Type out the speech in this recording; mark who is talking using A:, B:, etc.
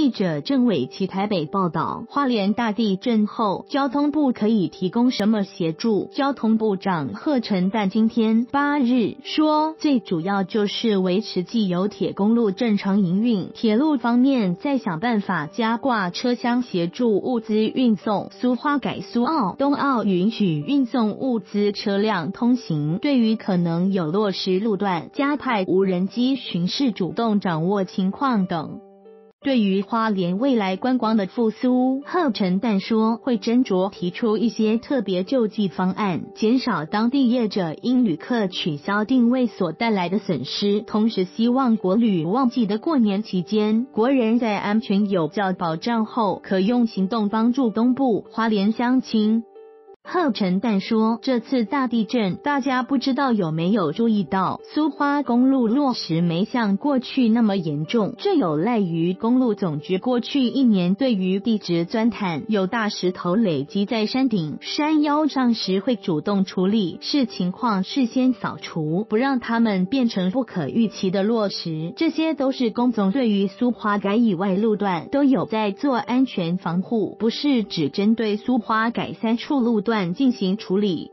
A: 记者郑伟琪台北报道，花莲大地震后，交通部可以提供什么协助？交通部长贺陈旦今天8日说，最主要就是维持既有铁公路正常营运，铁路方面再想办法加挂车厢协助物资运送。苏花改苏澳、东澳允许运送物资车辆通行，对于可能有落实路段，加派无人机巡视，主动掌握情况等。对于花莲未来观光的复苏，贺陈旦说会斟酌提出一些特别救济方案，减少当地业者因旅客取消定位所带来的损失，同时希望国旅旺季的过年期间，国人在安全有较保障后，可用行动帮助东部花莲乡亲。贺陈旦说，这次大地震大家不知道有没有注意到，苏花公路落石没像过去那么严重，这有赖于公路总局过去1年对于地质钻探，有大石头累积在山顶山腰上时会主动处理，视情况事先扫除，不让它们变成不可预期的落石，这些都是公总对于苏花改以外路段都有在做安全防护，不是只针对苏花改3处路段进行处理。